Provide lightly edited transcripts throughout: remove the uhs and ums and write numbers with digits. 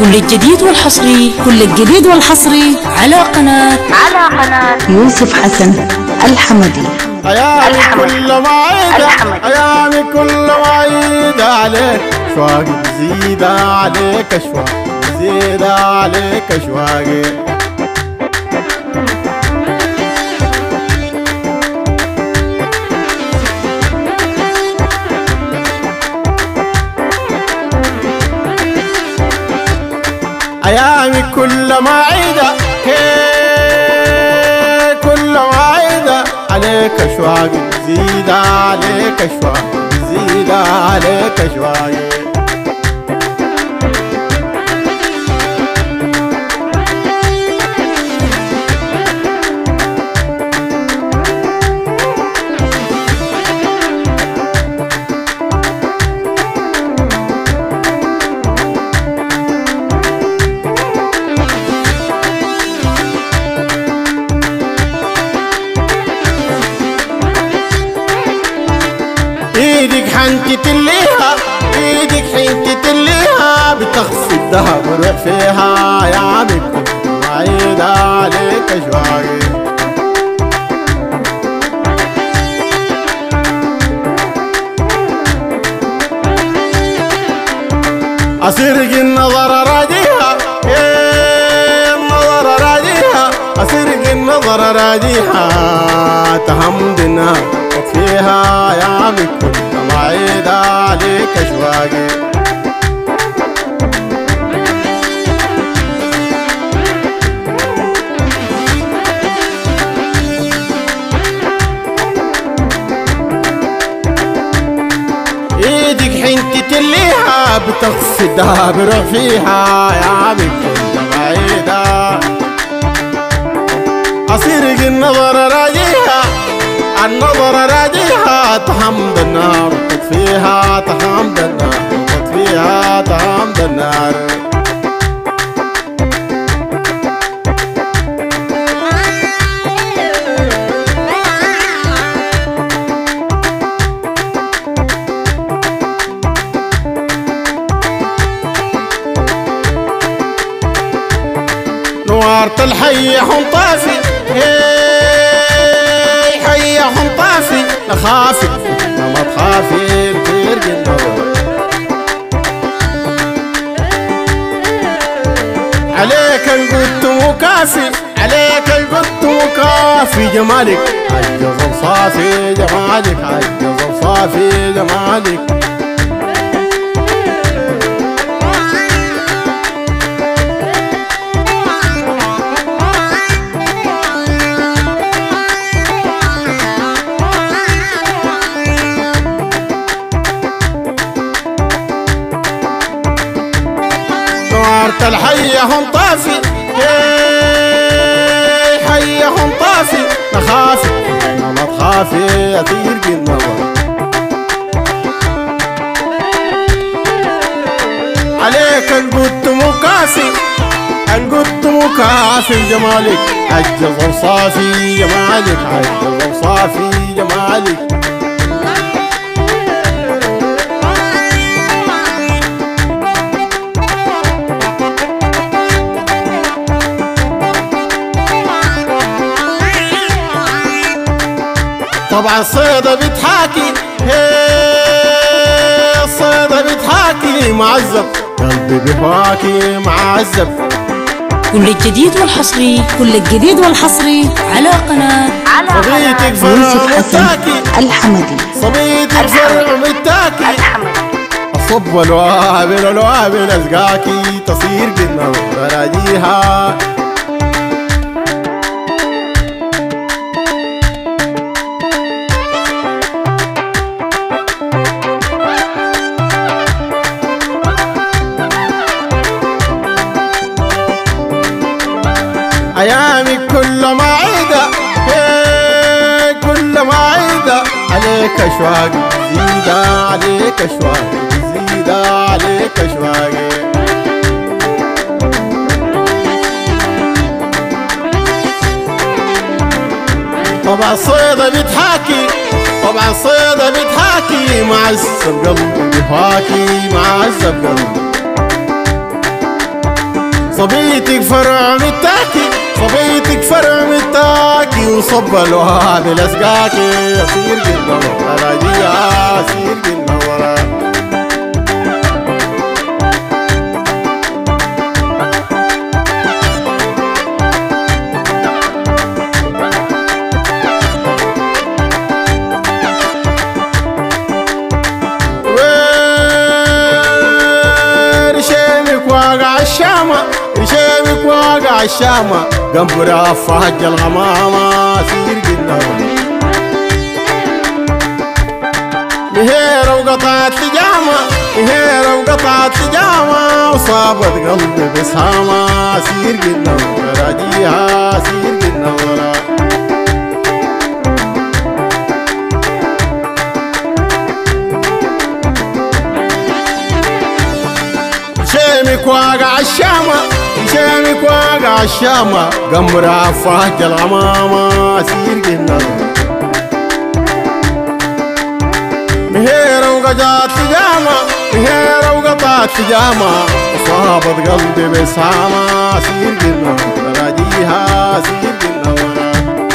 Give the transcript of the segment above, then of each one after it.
كل الجديد والحصري على قناة يوسف حسن الحمدي. أيامي كل ما عيد أيامي كل ما عيد عليك شواق زيد عليك شواق زيد عليك شواقي. أيامي كل ما عيدة كل ما عيدة عليك شواق زيد عليك شواق زيد عليك شواق. ايدك حنكي تليها ايدك حنكي تليها بتخفي الذهب وروح فيها يا عمي عيد عليك شواقي. أسرق النظر راجيها النظر راجيها أسرق النظر راجيها تحمدنا فيها يا عمي كل ما عيد عليك شواقي. ايدك حنكي تليها بتخفي الدهب روح فيها يا عمي كل ما عيد أسرق النظر راجيها النظر راجيها تحمد النار وتطفيها تحمد النار وتطفيها تحمد النار. نوارة الحي حنطافي حيا حنطافي نخافي ما تخافي ترقي النظر عليك القط مكافي عليك القط مكافي جمالك عجز وصافي جمالك عجز وصافي جمالك. نوارة الحي حنطافي حي حنطافي نخافي ما تخافي ترقي النظر عليك القط مكافي القط مكافي جمالك عجز وصافي جمالك عجز وصافي جمالك. طبعا الصيدة بتحاكي الصيدة بتحاكي معذب قلبي بهواكي معذب. كل الجديد والحصري على قناة يوسف حسن الحمدي. صبيتك فرع بالتاكي الصب والوابل ازقاكي تصير قدنا وراجيها. أيامي كل ما عيدة كل ما عيدة عليك شواق زيد عليك شواق زيد عليك شواقي. طبعا الصيدة بتحاكي طبعا الصيدة بتحاكي معذب قلبي بهواكي معذب قلبي. صبيتك فرع متاكي صبيتك فرع متاكي وصب الوهاب لسقاكي يصير قلنا ورا دي يصير قلنا ورا رشيمك واقع الشامة قنب رافع الغمامة سير قلنا مهيرة وقطعت لجامة مهيرة وقطعت لجامة وصابت قلبي بسهامة سير قلنا راجيها سير قلنا ورا رشيمك واقع الشامة رشيمك واقع الشامة قنب رافع الغمامة سير قلنا مهيرة وقطعت لجامة مهيرة وقطعت لجامة وصابت قلبي بسهامة سير قلنا راجيها سير قلنا ورا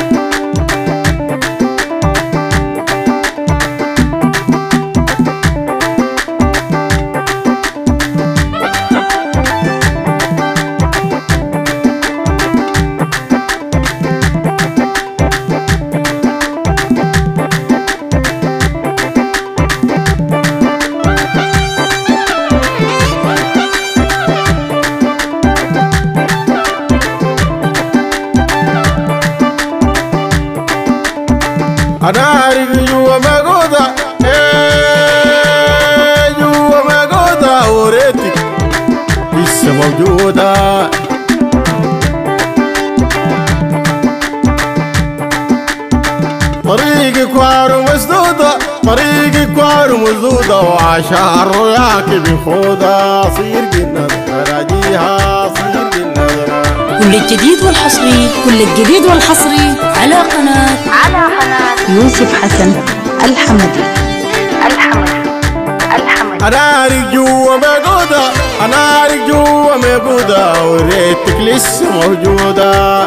أنا أعرف جوا موجودة جوا موجودة وريتك لسه موجودة طريقك وعر مسدودة طريقك وعر مسدودة وعشان رؤياك بخوضة صير قلنا راجيها صير قلنا كل الجديد والحصري كل الجديد والحصري على قناة يوسف حسن الحمدي أنا أعرف جوا موجودة أنا أعرف جوا موجودة وريتك لسه موجودة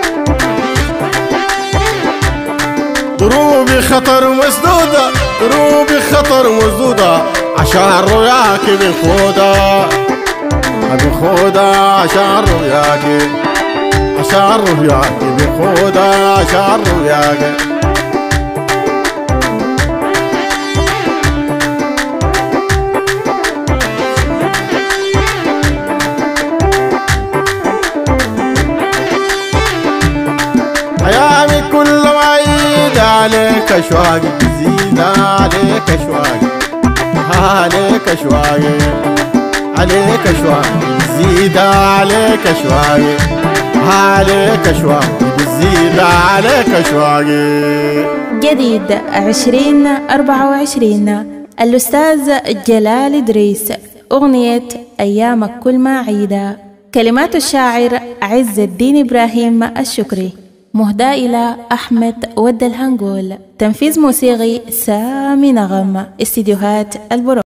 ضروبي خطر مسدودة ضروبي خطر مسدودة عشان رؤياك بخوضة بخوضة عشان رؤياك عشان رؤياك بخوضة عشان رؤياك أيامي كل ما يزيد عليك أشواقي يزيد عليك أشواقي عليك أشواقي عليك أشواقي يزيد عليك أشواقي عليك أشواقي يزيد عليك أشواقي. جديد 2024 الأستاذ جلال إدريس أغنية أيامك كل ما عيدة كلمات الشاعر عز الدين إبراهيم الشكري مهداة إلى أحمد ود الهنقول تنفيذ موسيقي سامي نغم استديوهات البرو.